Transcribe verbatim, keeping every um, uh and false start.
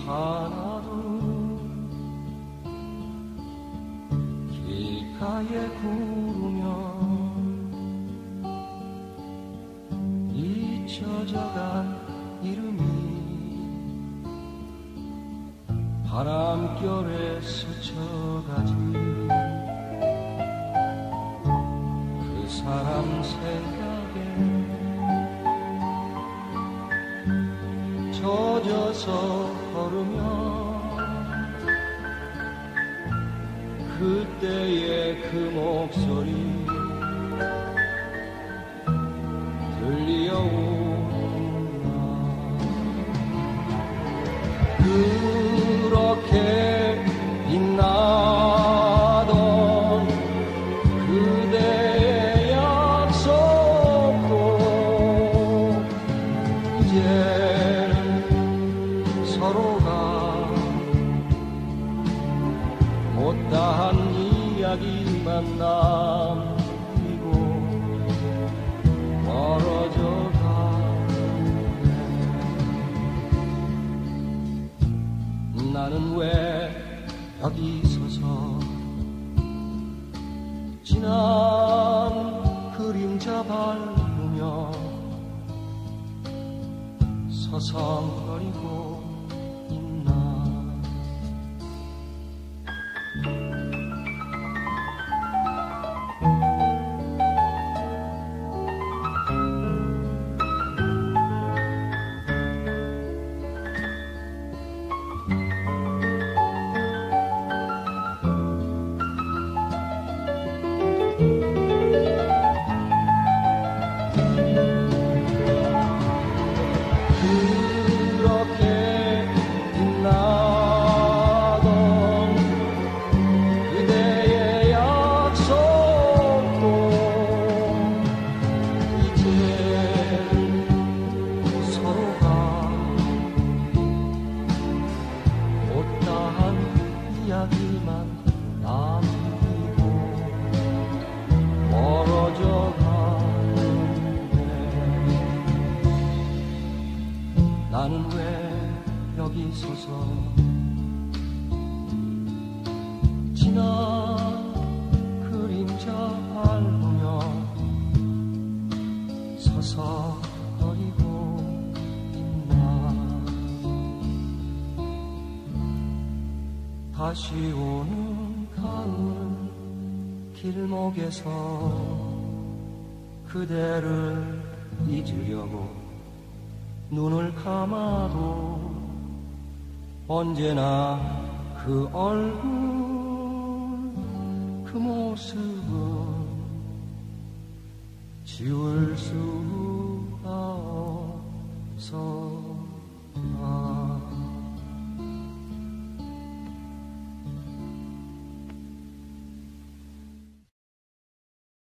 하나도 길가에 구르면 잊혀져간 이름이 바람결에 스쳐가지. 그 사람 생각에 젖어서 걸으면 그때의 그 목소리 들려오나. 그렇게 빛나던 그대의 약속도 이제는 서로가 못다한 이야기만 남기고 멀어져 가네. 나는 왜 여기 서서 지난 그림자 밟으며 서성거리고 있나. 그렇게 빛나던 그대의 약속도 이제 서로가 못다한 이야기만 남기고 멀어져 가는데. 나는 왜 여기 서서 지난 그림자 밟으며 서서거리고 있나. 다시 오는 가을 길목에서 그대를 잊으려고 눈을 감아도 언제나 그 얼굴 그 모습은 지울 수가 없어.